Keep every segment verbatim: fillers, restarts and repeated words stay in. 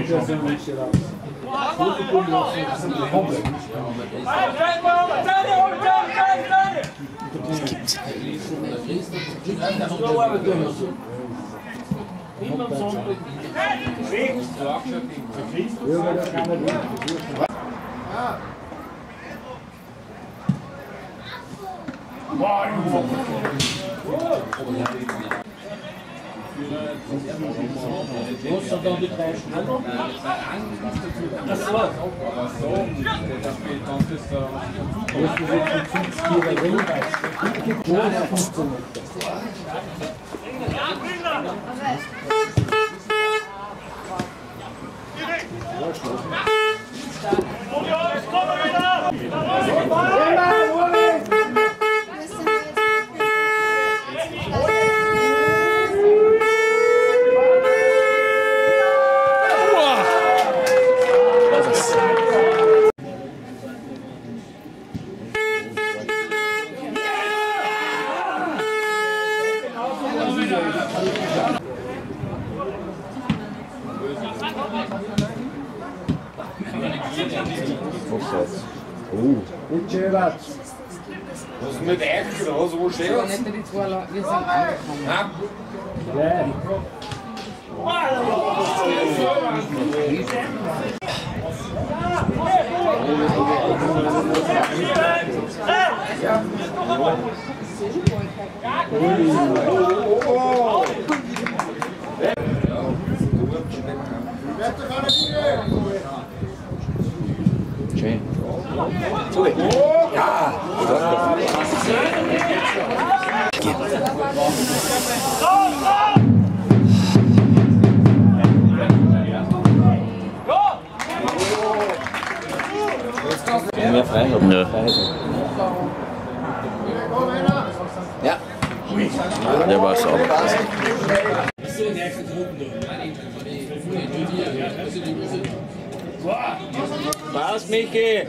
Und Gerard. Was ist mit euch oder was? Wo steht das? Wir sind angekommen. Ja. Schön. Ja! Mehr Freiheit. Ja. Ja. Der war sauber. Was, Michi?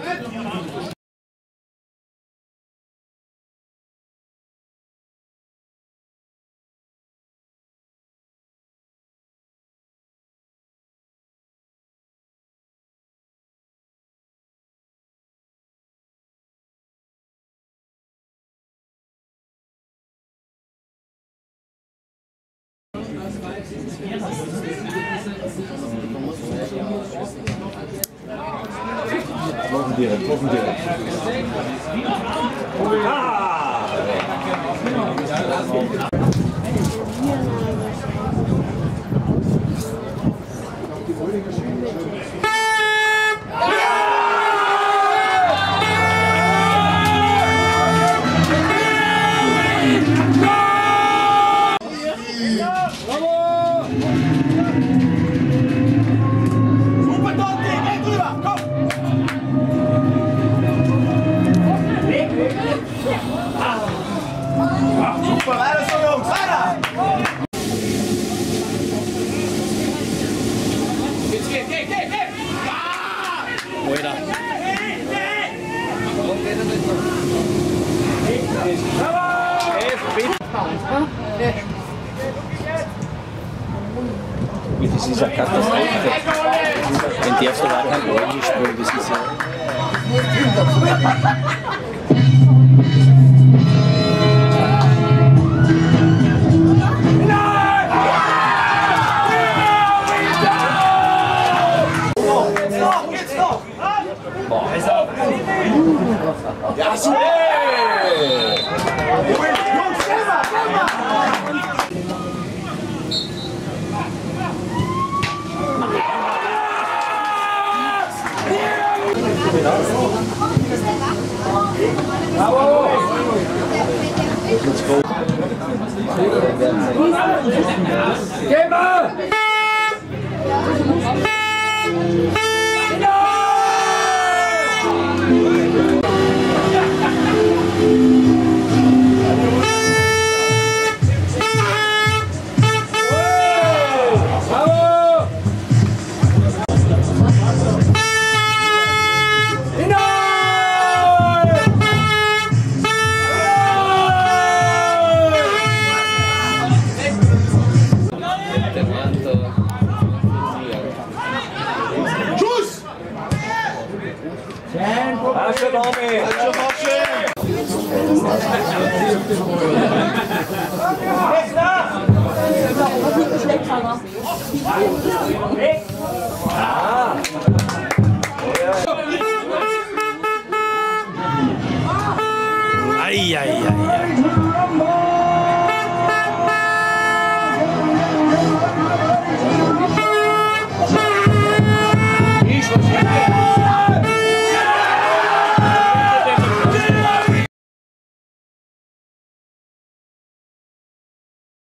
Laufen direkt, laufen direkt. Super, weiter so, Jungs, weiter! Jetzt geht, geht, geht, geht! Alter. Das ist eine Katastrophe. Wenn der so weiter kein Goal spielt, das ist ja... Ja, super! Jungs, selber, selber! Bravo! Let's go. Geh mal! Weg!